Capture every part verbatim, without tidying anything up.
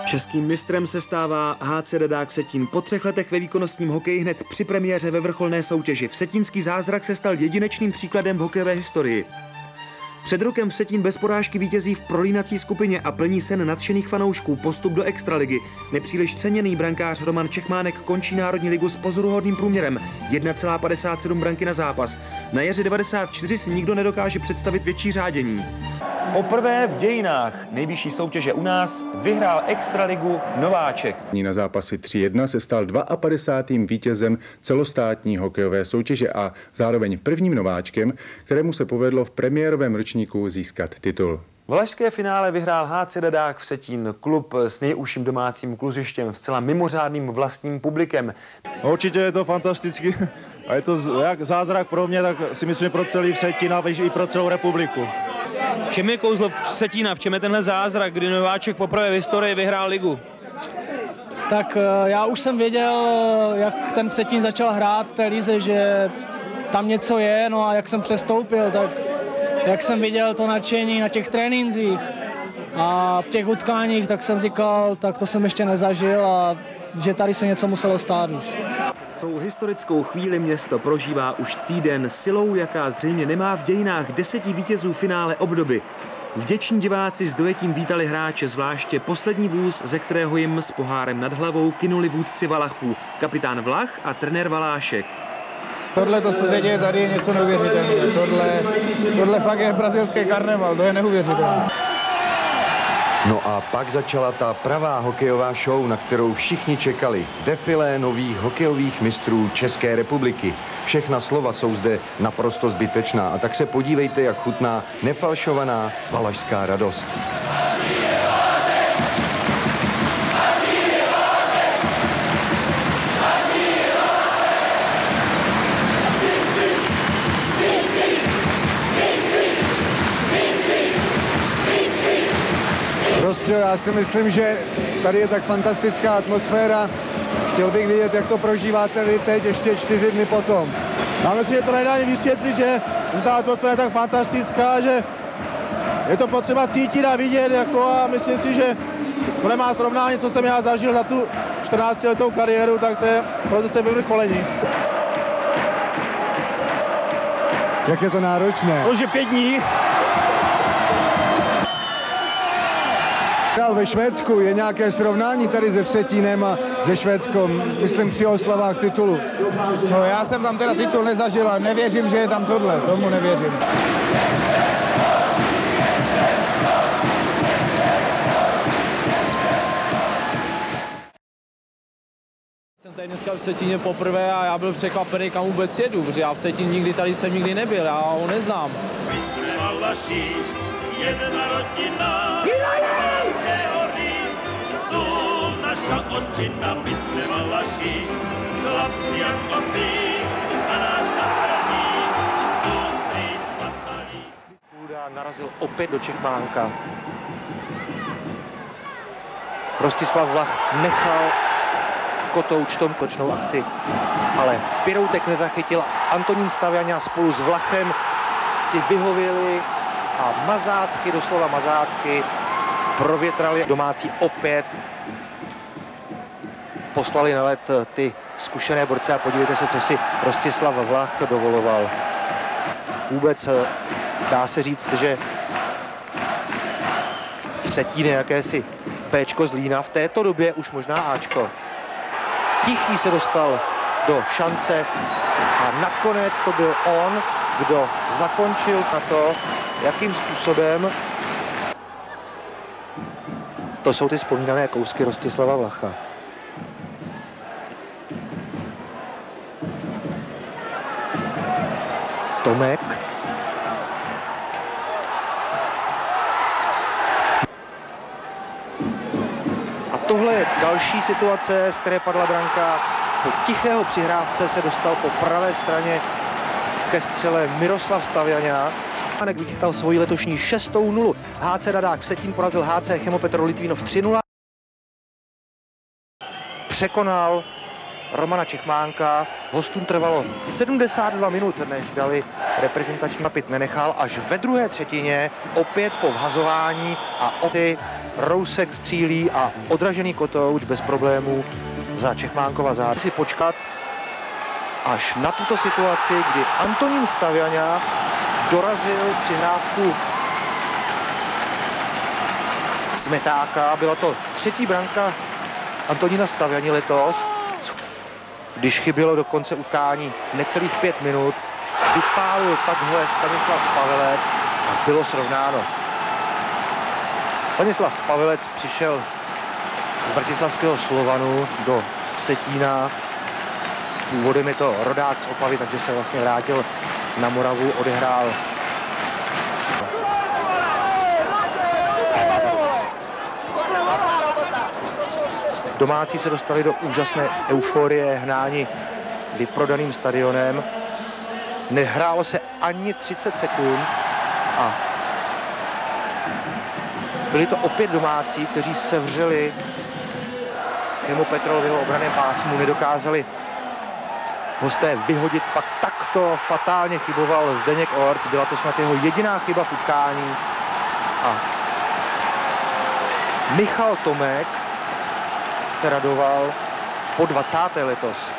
Českým mistrem se stává H C Dadák Vsetín. Po třech letech ve výkonnostním hokeji hned při premiéře ve vrcholné soutěži. Vsetínský zázrak se stal jedinečným příkladem v hokejové historii. Před rokem Vsetín bez porážky vítězí v prolínací skupině a plní sen nadšených fanoušků postup do extraligy. Nepříliš ceněný brankář Roman Čechmánek končí národní ligu s pozoruhodným průměrem jedna celá padesát sedm branky na zápas. Na jaře devadesát čtyři si nikdo nedokáže představit větší řádění. Poprvé v dějinách nejvyšší soutěže u nás vyhrál extraligu nováček. Na zápasy tři jedna se stal padesátým druhým vítězem celostátní hokejové soutěže a zároveň prvním nováčkem, kterému se povedlo v premiérovém ročníku získat titul. Valašské finále vyhrál H C Dadák Vsetín, klub s nejužším domácím kluzištěm, zcela mimořádným vlastním publikem. Určitě je to fantastický a je to jak zázrak pro mě, tak si myslím pro celý Vsetín a i pro celou republiku. V čem je kouzlo Vsetína, v čem je tenhle zázrak, kdy nováček poprvé v historii vyhrál ligu? Tak já už jsem věděl, jak ten Vsetín začal hrát v té lize, že tam něco je, no a jak jsem přestoupil, tak jak jsem viděl to nadšení na těch trénincích a v těch utkáních, tak jsem říkal, tak to jsem ještě nezažil a že tady se něco muselo stát už. Svou historickou chvíli město prožívá už týden silou, jaká zřejmě nemá v dějinách deseti vítězů finále obdoby. Vděční diváci s dojetím vítali hráče, zvláště poslední vůz, ze kterého jim s pohárem nad hlavou kynuli vůdci Valachů, kapitán Vlach a trenér Valášek. Tohle, to, co se děje tady, je něco neuvěřitelného. Tohle, tohle fakt je brazilský karneval, to je neuvěřitelné. No a pak začala ta pravá hokejová show, na kterou všichni čekali. Defilé nových hokejových mistrů České republiky. Všechna slova jsou zde naprosto zbytečná a tak se podívejte, jak chutná nefalšovaná valašská radost. Prostě já si myslím, že tady je tak fantastická atmosféra. Chtěl bych vidět, jak to prožíváte vy teď, ještě čtyři dny potom. Já myslím, že to nedá ani vysvětlit, že ta atmosféra je tak fantastická, že je to potřeba cítit a vidět, jako a myslím si, že to nemá srovnání, co jsem já zažil za tu čtrnáctiletou kariéru, tak to je proto se vyvrcholení. Jak je to náročné? Už je pět dní. Ve Švédsku je nějaké srovnání tady se Vsetínem a se Švédskom, myslím při oslavách titulu. No já jsem tam teda titul nezažil a nevěřím, že je tam tohle, tomu nevěřím. Jsem tady dneska v Vsetíně poprvé a já byl překvapený, kam vůbec jedu, protože já v Vsetín nikdy tady jsem nikdy nebyl, já ho neznám. Jedna rodina, Valašské hory, jsou naša odčina, my jsme Valaši, chlapci jako my, a náš národní, soustrý svatalí. Kůda narazil opět do Čechmánka. Rostislav Vlach nechal kotouč tom točnou akci, ale Piroutek nezachytil. Antonín Stavěňa spolu s Vlachem si vyhověli a mazácky, doslova mazácky, provětrali domácí opět. Poslali na led ty zkušené borce a podívejte se, co si Rostislav Vlach dovoloval. Vůbec dá se říct, že Vsetín je jakési Péčko z Lína, v této době už možná Ačko. Tichý se dostal do šance a nakonec to byl on, kdo zakončil na to, jakým způsobem. To jsou ty vzpomínané kousky Rostislava Vlacha. Tomek. A tohle je další situace, z které padla branka. Po tichého přihrávce se dostal po pravé straně ke střele Miroslav Stavěňa. Hanek vychytal svoji letošní šestou nulu. H C Dadák Vsetín porazil H C Chemopetro Litvínov tři nula. Překonal Romana Čechmánka. Hostům trvalo sedmdesát dva minut, než dali reprezentační napit. Nenechal až ve druhé třetině, opět po vhazování a opět Rousek střílí a odražený kotouč bez problémů za Čechmánkova záda. Si počkat až na tuto situaci, kdy Antonín Staviaňák dorazil přihrávku Smetáka. Byla to třetí branka Antonína Staviani letos. Když chybělo do konce utkání necelých pět minut, vypálil takhle Stanislav Pavelec a bylo srovnáno. Stanislav Pavelec přišel z bratislavského Slovanu do Vsetína. Původem je to rodák z Opavy, takže se vlastně vrátil na Moravu, odehrál domácí se dostali do úžasné euforie, hnáni vyprodaným stadionem. Nehrálo se ani třicet sekund a byli to opět domácí, kteří sevřeli Chemu Petrol v jeho obranném pásmu, nedokázali hosté vyhodit, pak takto fatálně chyboval Zdeněk Orc, byla to snad jeho jediná chyba v utkání a Michal Tomek se radoval po dvacáté letos.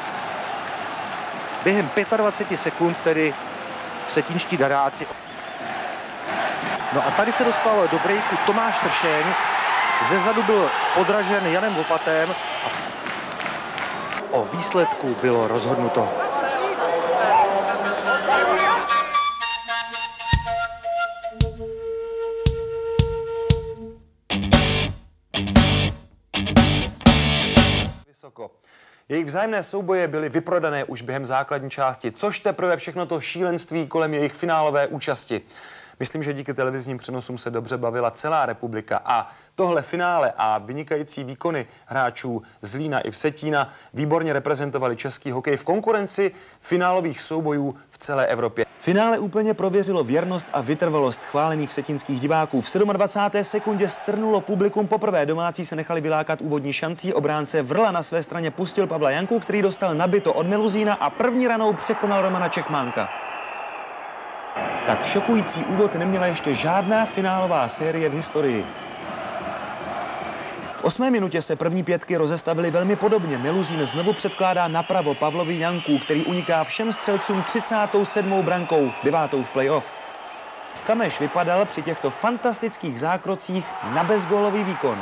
Během dvacet pět sekund tedy vsetínští daráci. No a tady se dostal do breaku Tomáš Sršeň, zezadu byl podražen Janem Vopatem a o výsledku bylo rozhodnuto. Jejich vzájemné souboje byly vyprodané už během základní části, což teprve všechno to šílenství kolem jejich finálové účasti. Myslím, že díky televizním přenosům se dobře bavila celá republika a tohle finále a vynikající výkony hráčů z Zlína i Vsetína výborně reprezentovali český hokej v konkurenci finálových soubojů v celé Evropě. Finále úplně prověřilo věrnost a vytrvalost chválených vsetínských diváků. V dvacáté sedmé sekundě strnulo publikum poprvé. Domácí se nechali vylákat úvodní šancí. Obránce Vrla na své straně pustil Pavla Janku, který dostal nabito od Meluzína a první ranou překonal Romana Čechmánka. Tak šokující úvod neměla ještě žádná finálová série v historii. V osmé minutě se první pětky rozestavily velmi podobně. Meluzín znovu předkládá napravo Pavlovi Janku, který uniká všem střelcům třicátou sedmou brankou, devátou v playoff. V Kameš vypadal při těchto fantastických zákrocích na bezgólový výkon.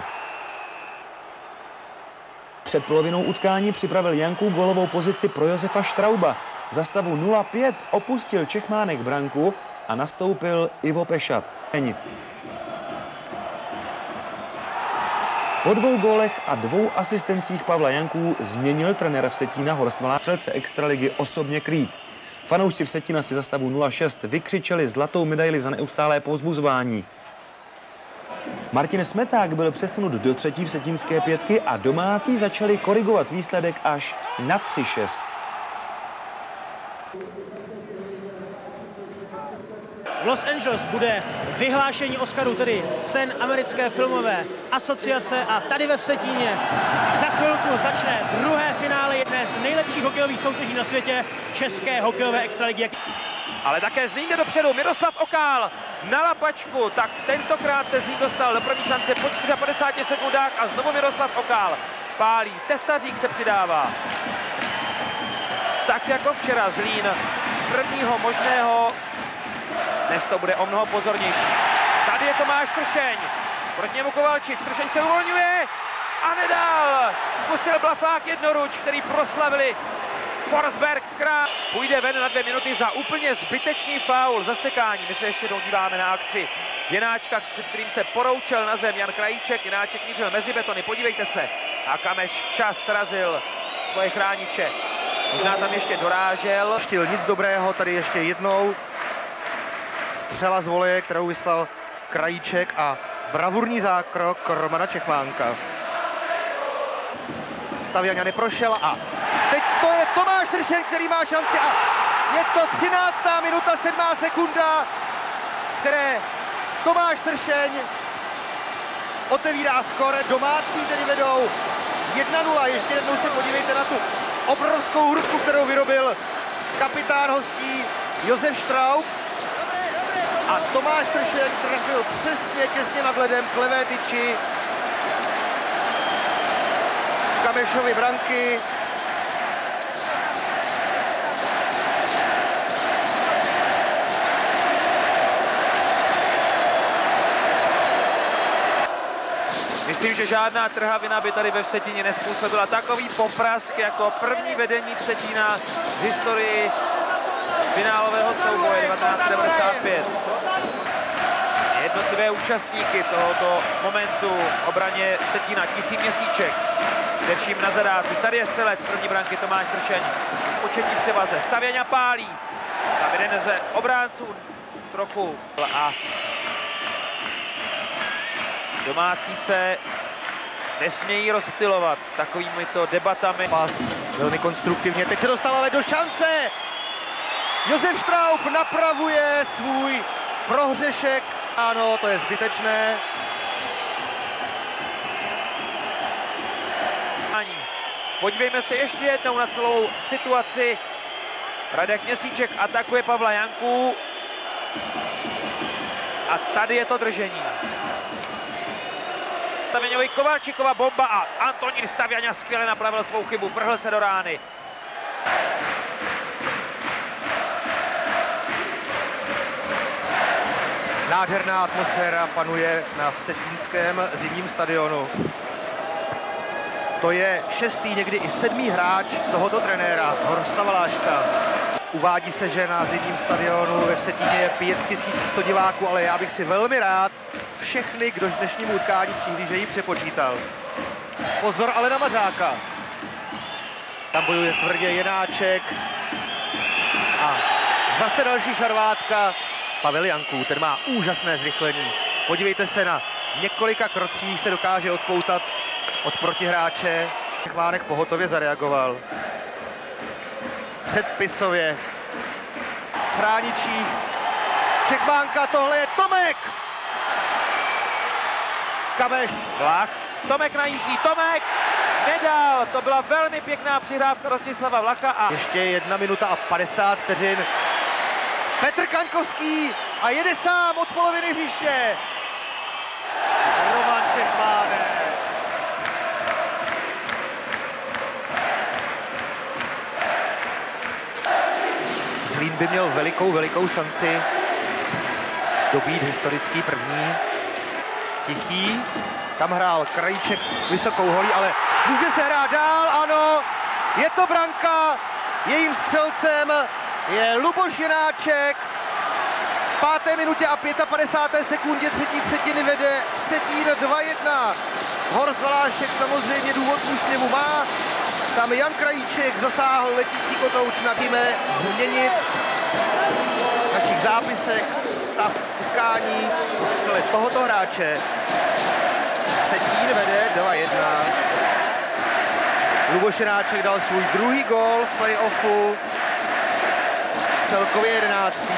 Před polovinou utkání připravil Janku gólovou pozici pro Josefa Štrauba. Za stavu nula pět opustil Čechmánek branku a nastoupil Ivo Pešat. Po dvou gólech a dvou asistencích Pavla Janků změnil trenér Vsetína Horst Valář střelce extraligy osobně krýt. Fanoušci Vsetína si za stavu nula šest vykřičeli zlatou medaili za neustálé povzbuzování. Martin Smeták byl přesunut do třetí vsetínské pětky a domácí začali korigovat výsledek až na tři šest. V Los Angeles bude vyhlášení Oscarů, tedy cen americké filmové asociace, a tady ve Vsetíně za chvilku začne druhé finále jedné z nejlepších hokejových soutěží na světě, české hokejové extraligy. Ale také Zlín jde dopředu, Miroslav Okál na lapačku, tak tentokrát se Zlín dostal do první šance po padesáti čtyřech sekundách a znovu Miroslav Okál pálí, Tesařík se přidává. Tak jako včera Zlín z prvního možného, dnes to bude o mnoho pozornější. Tady je Tomáš Sršeň, proti němu Kovalčík, Sršeň se uvolňuje a nedal. Zkusil Blafák jednoruč, který proslavili Forsberg, Král. Půjde ven na dvě minuty za úplně zbytečný faul, zasekání. My se ještě díváme na akci Jenáčka, před kterým se poroučel na zem Jan Krajíček. Jenáček mířil mezi betony, podívejte se. A Kameš včas srazil svoje chrániče. Možná tam ještě dorážel. Štil nic dobrého, tady ještě jednou střela z voleje, kterou vyslal Krajíček, a bravurní zákrok Romana Čechmánka. Staviaňa neprošel a teď to je Tomáš Sršeň, který má šanci a je to třináctá minuta, sedmá sekunda, které Tomáš Sršeň otevírá skóre. Domácí tedy vedou jedna nula. Ještě jednou se podívejte na tu obrovskou hrudku, kterou vyrobil kapitán hostí Josef Štraub. A Tomáš Sršeň trefil přesně těsně nad ledem k levé tyči Kamešovi branky. Myslím, že žádná trhavina by tady ve Vsetíně nezpůsobila takový poprask jako první vedení Vsetína v historii finálového souboje devatenáct set devadesát pět. Jednotlivé účastníky tohoto momentu v obraně Vsetína, Tichý Měsíček, především na zadácích. Tady je střelec první branky Tomáš Sršeň. Početní převaze, Stavěňa pálí. Tam jeden ze obránců trochu a domácí se nesmějí rozptylovat takovými to debatami. Pas velmi konstruktivně, teď se dostal ale do šance. Josef Štraub napravuje svůj prohřešek. Ano, to je zbytečné. Podívejme se ještě jednou na celou situaci. Radek Měsíček atakuje Pavla Janku. A tady je to držení. Stavěňovi Kovalčíkova bomba a Antonín Stavěňa skvěle napravil svou chybu, vrhl se do rány. Nádherná atmosféra panuje na vsetínském zimním stadionu. To je šestý, někdy i sedmý hráč tohoto trenéra, Horsta Valáška. Uvádí se, že na zimním stadionu ve Vsetíně je pět tisíc sto diváků, ale já bych si velmi rád všechny, kdo dnešnímu utkání přihlížejí, přepočítal. Pozor ale na Mařáka. Tam bojuje tvrdě Jenáček. A zase další šarvátka. Pavel Janků, ten má úžasné zrychlení. Podívejte se, na několika krocích se dokáže odpoutat od protihráče. Chvánek pohotově zareagoval. Předpisově. Chráničí. Čechmánka, tohle je Tomek! Kameš. Vlach. Tomek najíždí. Tomek! Nedal. To byla velmi pěkná přihrávka Rostislava Vlacha. A ještě jedna minuta a padesát vteřin. Petr Kaňkovský a jede sám od poloviny hřiště. Roman Čechmánek. Zlín by měl velikou, velikou šanci dobít historický první. Tichý, tam hrál Krajíček vysokou holí, ale může se hrát dál, ano, je to branka, jejím střelcem je Luboš Jenáček. V páté minutě a padesáté páté sekundě třetí třetiny vede Vsetín dva jedna. Horst Valášek samozřejmě důvod k úsměvu má. Tam Jan Krajíček zasáhl letící kotouč. Nadíme změnit v našich zápisech stav utkání po střele tohoto hráče. Vsetín vede dva jedna. Luboš Jenáček dal svůj druhý gól v play-offu. Celkově jedenáctý.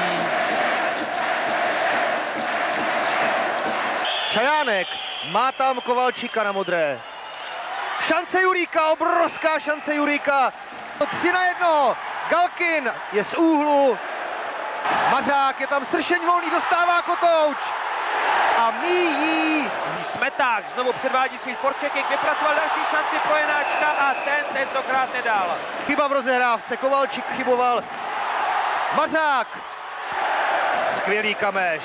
Čajánek má tam Kovalčíka na modré. Šance Juríka, obrovská šance Juríka. tři na jedno. Galkin je z úhlu. Mařák je tam, Sršeň volný, dostává kotouč. A míjí. Smeták znovu předvádí svůj forčeking, vypracoval další šanci pro Jenáčka a ten tentokrát nedal. Chyba v rozehrávce, Kovalčík chyboval. Mařák. Skvělý Kameš.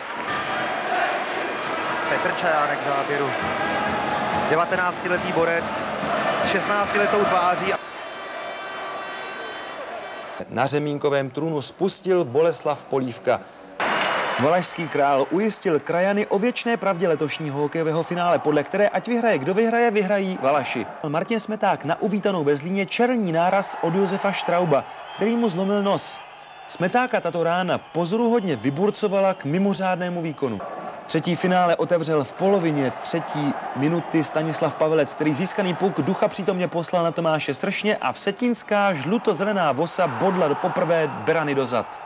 Petr Čajánek v záběru. devatenáctiletý borec s šestnáctiletou tváří. Na řemínkovém trůnu spustil Boleslav Polívka. Valašský král ujistil krajany o věčné pravdě letošního hokejového finále, podle které ať vyhraje kdo vyhraje, vyhrají Valaši. Martin Smeták na uvítanou ve Zlíně černý náraz od Josefa Štrauba, který mu zlomil nos. Smetáka tato rána pozoruhodně vyburcovala k mimořádnému výkonu. Třetí finále otevřel v polovině třetí minuty Stanislav Pavelec, který získaný puk ducha přítomně poslal na Tomáše Sršně a vsetínská žluto-zelená vosa bodla do poprvé berany dozad.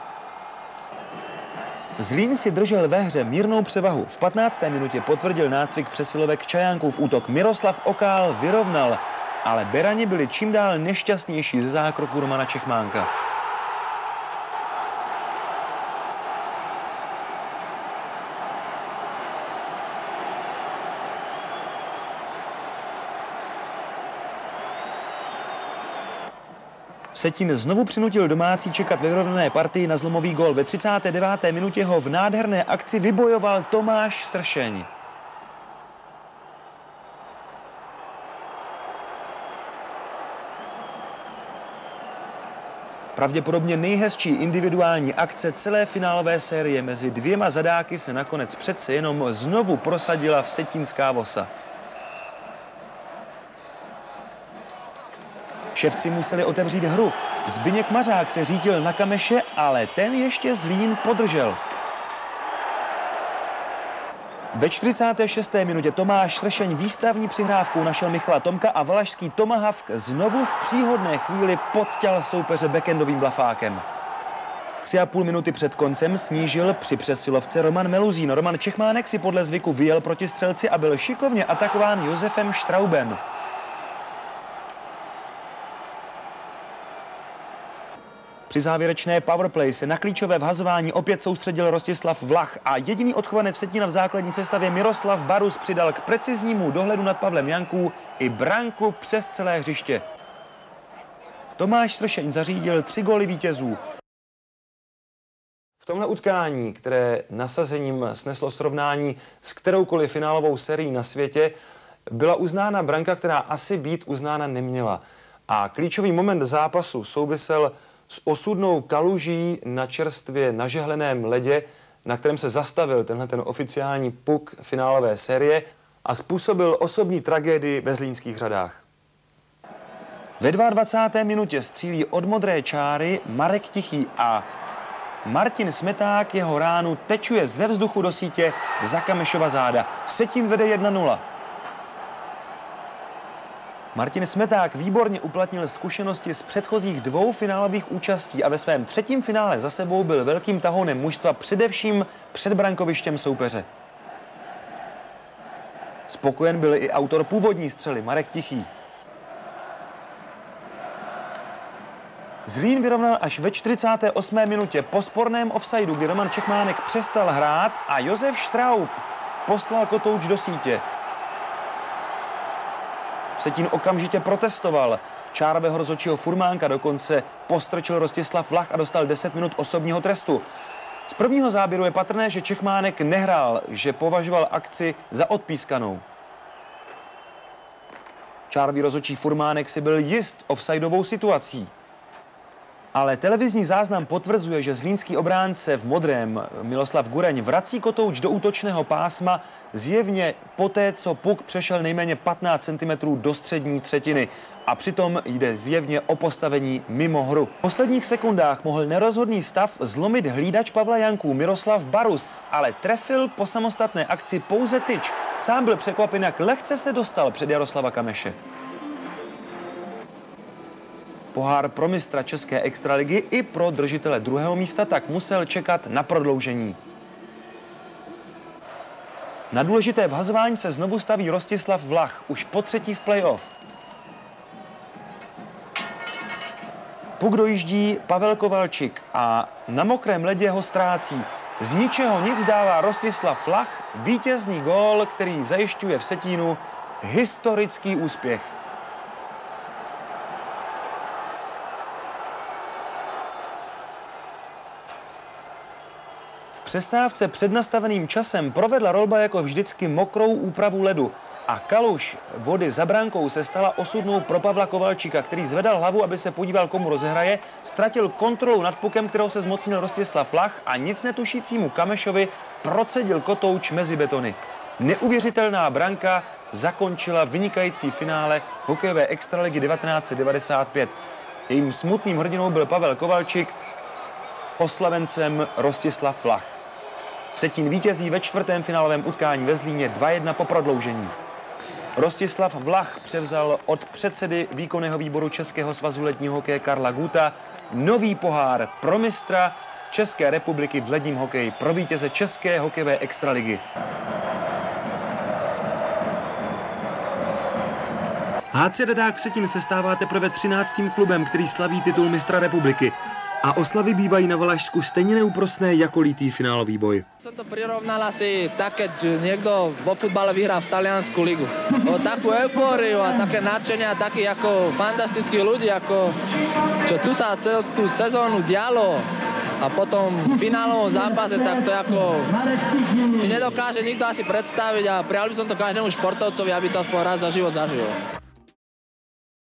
Zlín si držel ve hře mírnou převahu. V patnácté minutě potvrdil nácvik přesilovek Čajánkův útok. Miroslav Okál vyrovnal, ale berani byli čím dál nešťastnější ze zákroku Romana Čechmánka. Vsetín znovu přinutil domácí čekat ve vyrovnané partii na zlomový gól. Ve třicáté deváté minutě ho v nádherné akci vybojoval Tomáš Sršeň. Pravděpodobně nejhezčí individuální akce celé finálové série mezi dvěma zadáky se nakonec přece jenom znovu prosadila vsetínská Vosa. Ševci museli otevřít hru. Zbyněk Mařák se řídil na Kameše, ale ten ještě Zlín podržel. Ve čtyřicáté šesté minutě Tomáš Sršeň výstavní přihrávkou našel Michala Tomka a valašský tomahawk znovu v příhodné chvíli podťal soupeře backendovým blafákem. Tři a půl minuty před koncem snížil při přesilovce Roman Meluzín. Roman Čechmánek si podle zvyku vyjel proti střelci a byl šikovně atakován Josefem Štraubem. Při závěrečné powerplay se na klíčové vhazování opět soustředil Rostislav Vlach a jediný odchovanec Vsetína v základní sestavě Miroslav Barus přidal k preciznímu dohledu nad Pavlem Janků i branku přes celé hřiště. Tomáš Sršeň zařídil tři góly vítězů. V tomhle utkání, které nasazením sneslo srovnání s kteroukoliv finálovou sérií na světě, byla uznána branka, která asi být uznána neměla. A klíčový moment zápasu souvisel s osudnou kaluží na čerstvě nažehleném ledě, na kterém se zastavil tenhle ten oficiální puk finálové série a způsobil osobní tragédii ve zlínských řadách. Ve dvacáté druhé minutě střílí od modré čáry Marek Tichý a Martin Smeták jeho ránu tečuje ze vzduchu do sítě za Kamešova záda. Vsetín vede jedna nula. Martin Smeták výborně uplatnil zkušenosti z předchozích dvou finálových účastí a ve svém třetím finále za sebou byl velkým tahounem mužstva především před brankovištěm soupeře. Spokojen byl i autor původní střely Marek Tichý. Zlín vyrovnal až ve čtyřicáté osmé minutě po sporném offsideu, kdy Roman Čechmánek přestal hrát a Josef Štraub poslal kotouč do sítě. Vsetín okamžitě protestoval. Čárového rozhodčího furmánka dokonce postrčil Rostislav Vlach a dostal deset minut osobního trestu. Z prvního záběru je patrné, že Čechmánek nehrál, že považoval akci za odpískanou. Čárový rozhodčí furmánek si byl jist offsideovou situací. Ale televizní záznam potvrzuje, že zlínský obránce v modrém Miloslav Gureň vrací kotouč do útočného pásma zjevně poté, co puk přešel nejméně patnáct centimetrů do střední třetiny. A přitom jde zjevně o postavení mimo hru. V posledních sekundách mohl nerozhodný stav zlomit hlídač Pavla Janků Miroslav Barus, ale trefil po samostatné akci pouze tyč. Sám byl překvapen, jak lehce se dostal před Jaroslava Kameše. Pohár pro mistra České extraligy i pro držitele druhého místa tak musel čekat na prodloužení. Na důležité vhazování se znovu staví Rostislav Vlach, už po třetí v playoff. Puk dojíždí Pavel Kovalčík a na mokrém ledě ho ztrácí. Z ničeho nic dává Rostislav Vlach vítězný gól, který zajišťuje Vsetínu historický úspěch. V přestávce před nastaveným časem provedla Rolba jako vždycky mokrou úpravu ledu a kaluž vody za bránkou se stala osudnou pro Pavla Kovalčíka, který zvedal hlavu, aby se podíval, komu rozehraje, ztratil kontrolu nad pukem, kterou se zmocnil Rostislav Vlach a nic netušícímu Kamešovi procedil kotouč mezi betony. Neuvěřitelná branka zakončila vynikající finále hokejové extraligy devatenáct set devadesát pět. Jejím smutným hrdinou byl Pavel Kovalčík, oslavencem Rostislav Vlach. Vsetín vítězí ve čtvrtém finálovém utkání ve Zlíně dva jedna po prodloužení. Rostislav Vlach převzal od předsedy výkonného výboru Českého svazu ledního hokeje Karla Guta nový pohár pro mistra České republiky v ledním hokeji, pro vítěze České hokejové extraligy. H C Dadák Vsetín se stává teprve třináctým klubem, který slaví titul mistra republiky. A oslavy bývají na Valašsku stejně neúprosné jako lítý finálový boj. Som to prirovnal asi tak, keď niekto vo futbale vyhrá v Taliansku ligu. O takú eufóriu a také nadšenia, takí ako fantastickí ľudí, ako čo tu sa celú tú sezónu dialo a potom v finálovom zápase, tak to ako si nedokáže nikto asi predstaviť a prijal by som to každému športovcovi, aby to aspoň raz za život zažil.